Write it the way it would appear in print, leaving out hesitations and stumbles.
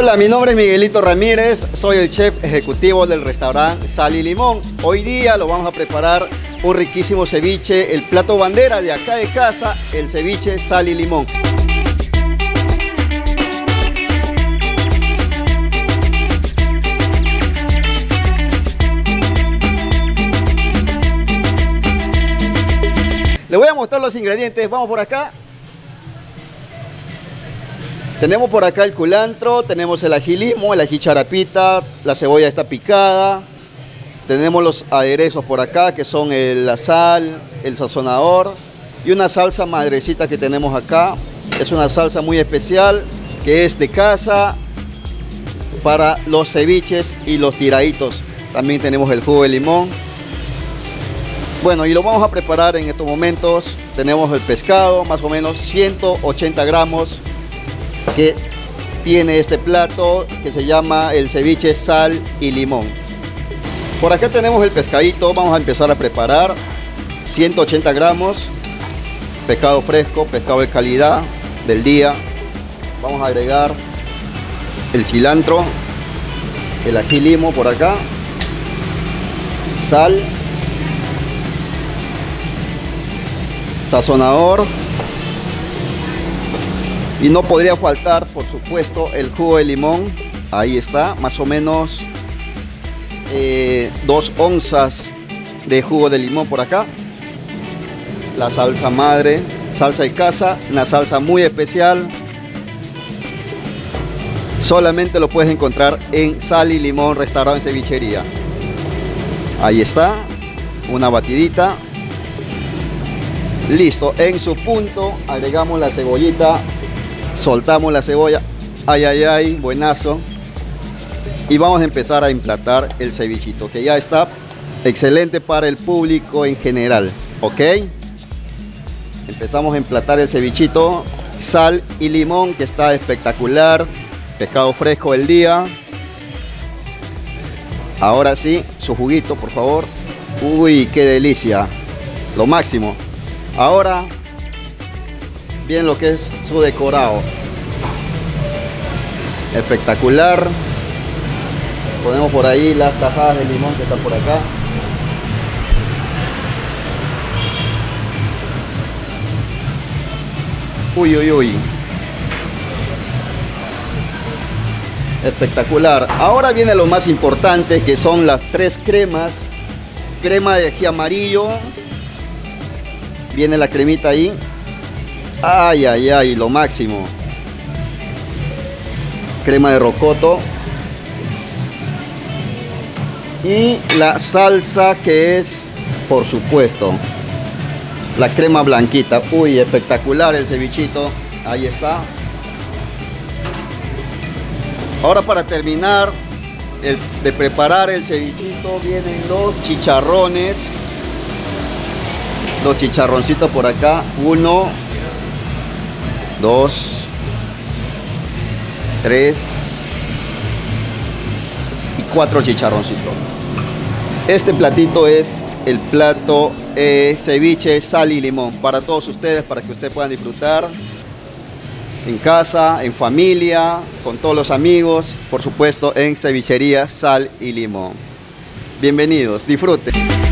Hola, mi nombre es Miguelito Ramírez, soy el chef ejecutivo del restaurante Sal y Limón. Hoy día lo vamos a preparar un riquísimo ceviche, el plato bandera de acá de casa, el ceviche Sal y Limón. Le voy a mostrar los ingredientes, vamos por acá. Tenemos por acá el culantro, tenemos el ají limo, el ají charapita, la cebolla está picada. Tenemos los aderezos por acá que son la sal, el sazonador y una salsa madrecita que tenemos acá. Es una salsa muy especial que es de casa para los ceviches y los tiraditos. También tenemos el jugo de limón. Bueno, y lo vamos a preparar en estos momentos. Tenemos el pescado, más o menos 180 gramos que tiene este plato que se llama el ceviche Sal y Limón. Por acá tenemos el pescadito, vamos a empezar a preparar 180 gramos, pescado fresco, pescado de calidad del día. Vamos a agregar el cilantro, el ají limo por acá, sal, sazonador y no podría faltar, por supuesto, el jugo de limón. Ahí está, más o menos 2 onzas de jugo de limón por acá. La salsa madre, salsa de casa, una salsa muy especial. Solamente lo puedes encontrar en Sal y Limón Restaurante Cevichería. Ahí está, una batidita. Listo, en su punto agregamos la cebollita, soltamos la cebolla, ay, ay, ay, buenazo. Y vamos a empezar a emplatar el cevichito, que ya está excelente para el público en general, ¿ok? Empezamos a emplatar el cevichito, sal y limón, que está espectacular, pescado fresco del día. Ahora sí, su juguito, por favor. Uy, qué delicia, lo máximo. Ahora bien lo que es su decorado, espectacular. Ponemos por ahí las tajadas de limón que están por acá. Uy, uy, uy, espectacular. Ahora viene lo más importante, que son las 3 cremas. Crema de ají amarillo, viene la cremita ahí. Ay, ay, ay, lo máximo. Crema de rocoto. Y la salsa, que es, por supuesto, la crema blanquita. Uy, espectacular el cevichito. Ahí está. Ahora, para terminar de preparar el cevichito, vienen los chicharrones. Los chicharroncitos por acá. 1, 2, 3 y 4 chicharroncitos. Este platito es el plato ceviche Sal y Limón para todos ustedes, para que ustedes puedan disfrutar en casa, en familia, con todos los amigos, por supuesto en Cevichería Sal y Limón. Bienvenidos, disfruten.